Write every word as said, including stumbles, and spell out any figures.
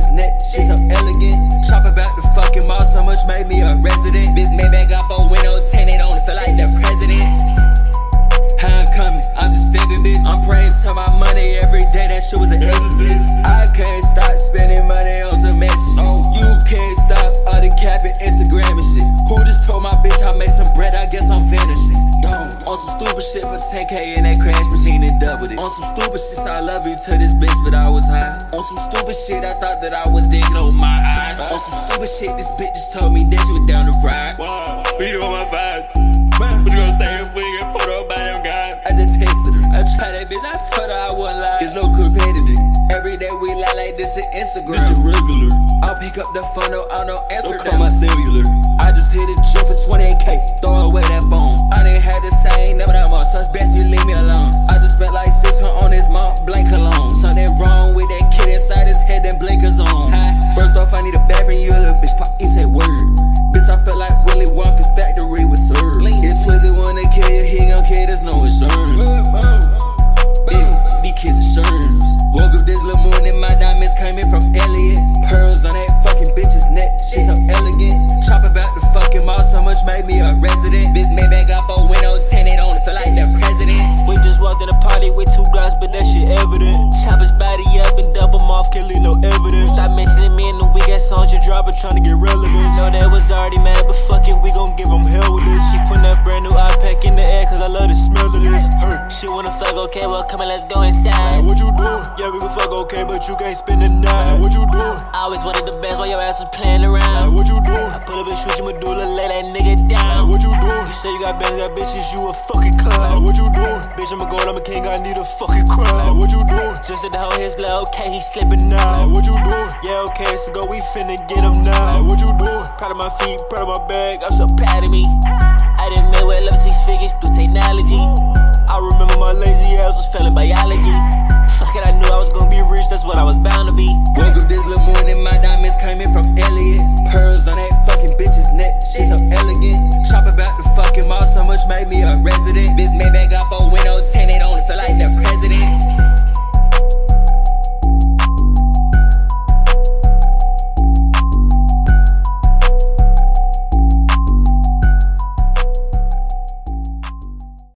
bitch's neck, she so elegant. Shop about the fucking mall, so much made me a resident. Bitch made back up on windows, ten, it on it, feel like the president. How I'm coming, I'm just stepping, bitch. I'm praying to my money every day, that shit was an exorcist. I can't stop spending money on some messages. Oh, you can't stop all the capping, Instagram and shit. Who just told my bitch I made some bread, I guess I'm finishing. On some stupid shit, put ten K in that crash machine and doubled it. On some stupid shit, I love you to this bitch, but I was high. On some stupid shit, I thought that I was digging on my eyes. On some stupid shit, this bitch just told me that she was down the ride. Wow, we on my vibe. What you gonna say if we get put up by them guys? I just texted her, I tried that bitch, I told her I wouldn't lie. There's no competitive. Every day we lie like this in Instagram. This is regular. I'll pick up the phone, no, I don't answer. Don't call my cellular. I just hit a gym for twenty-eight K, throw away that phone. I didn't have the same number that month, so it's best you leave me alone. I just spent like six hundred on this Mont Blanc cologne. Something wrong with that kid inside his head, then blinkers on. First off, I need a bathroom, you a little bitch, pop, you say word. Bitch, I felt like Willy Wonka's factory with serve. If Twizzy wanna kill you, he gon' kill, there's no insurance. Yeah, these kids are sherms. Woke up this little morning, my diamonds came in from Elliot. Pearls on that fucking bitch's neck, she so elegant. Shop about the fucking mall, so much made me a resident. Bitch made back up on windows, ten, it on it, feel like the president. We just walked in a party with two glass, but that shit evident. Chop his body up and double him off, can't leave no evidence. Stop mentioning me in the week, got songs you drop, but trying to get relevant. Know that was already mad, but fuck it, we gon' give him hell with this. She putting that brand new iPad in the air, cause I love the smell of this. Her, she wanna fuck, okay, well come on, let's go inside. What you doing? Yeah, we gon' fuck, okay, but you can't spend the night. What you doing? I always wanted the best while your ass was playing around. What you doing? I pull up and shoot your medulla, lay that nigga down. What you doing? You say you got bands, got bitches, you a fucking clown. What you doing? Bitch, I'm a gold, I'm a king, I need a fucking crown. What you doing? Just at the whole his glove, okay, he slipping now. What you doing? Yeah, okay, so go, we finna get him now. What you doing? Proud of my feet, proud of my bag, I'm so proud of me. I done made well up six figures through technology. I remember my lazy ass was failing biology. Fuck it, I knew I was gonna be rich, that's what I was bound to be.